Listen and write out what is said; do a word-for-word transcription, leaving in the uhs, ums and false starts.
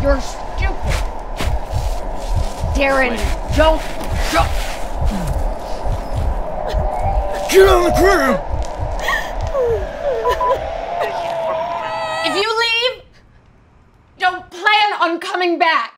You're stupid. Darren, don't go. Get on the ground! If you leave, don't plan on coming back.